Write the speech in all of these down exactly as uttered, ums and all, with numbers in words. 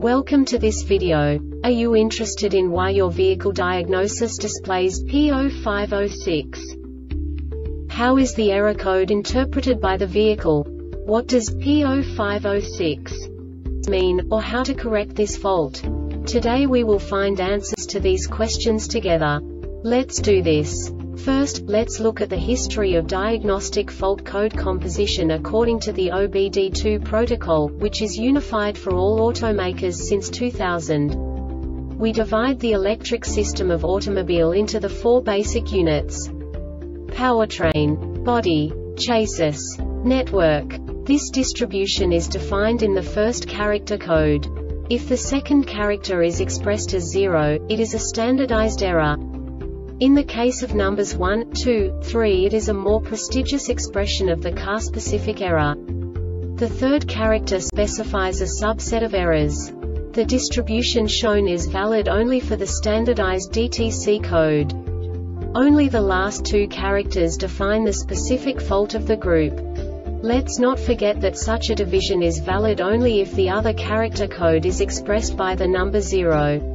Welcome to this video. Are you interested in why your vehicle diagnosis displays P zero five zero six? How is the error code interpreted by the vehicle? What does P zero five zero six mean, or how to correct this fault? Today we will find answers to these questions together. Let's do this. First, let's look at the history of diagnostic fault code composition according to the O B D two protocol, which is unified for all automakers since two thousand. We divide the electric system of automobile into the four basic units: powertrain, body, chassis, network. This distribution is defined in the first character code. If the second character is expressed as zero, it is a standardized error. In the case of numbers one, two, three, it is a more prestigious expression of the car-specific error. The third character specifies a subset of errors. The distribution shown is valid only for the standardized D T C code. Only the last two characters define the specific fault of the group. Let's not forget that such a division is valid only if the other character code is expressed by the number zero.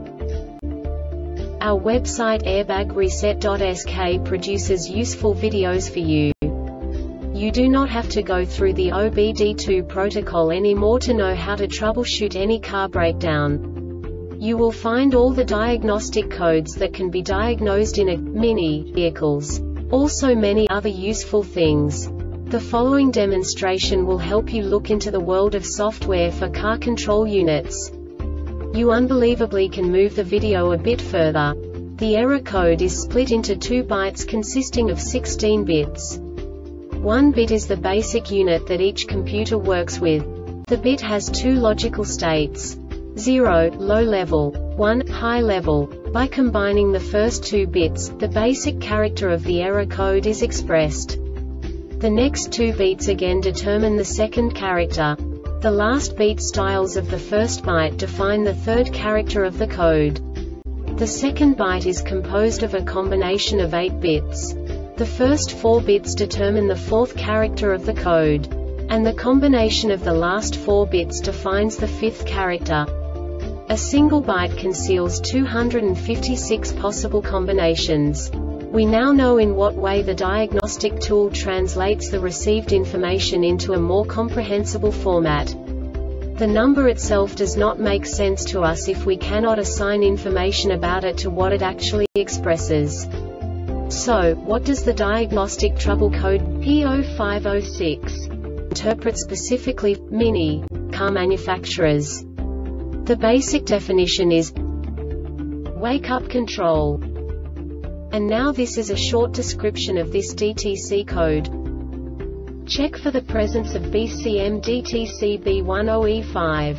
Our website airbag reset dot S K produces useful videos for you. You do not have to go through the O B D two protocol anymore to know how to troubleshoot any car breakdown. You will find all the diagnostic codes that can be diagnosed in a Mini vehicles. Also many other useful things. The following demonstration will help you look into the world of software for car control units. You unbelievably can move the video a bit further. The error code is split into two bytes consisting of sixteen bits. One bit is the basic unit that each computer works with. The bit has two logical states: zero, low level, one, high level. By combining the first two bits, the basic character of the error code is expressed. The next two bits again determine the second character. The last beat styles of the first byte define the third character of the code. The second byte is composed of a combination of eight bits. The first four bits determine the fourth character of the code. And the combination of the last four bits defines the fifth character. A single byte conceals two hundred fifty-six possible combinations. We now know in what way the diagnostic tool translates the received information into a more comprehensible format. The number itself does not make sense to us if we cannot assign information about it to what it actually expresses. So, what does the diagnostic trouble code P zero five zero six interpret specifically for Mini car manufacturers? The basic definition is wake-up control. And now this is a short description of this D T C code. Check for the presence of B C M D T C B ten E five.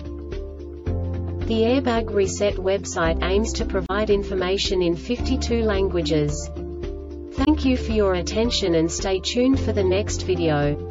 The Airbag Reset website aims to provide information in fifty-two languages. Thank you for your attention and stay tuned for the next video.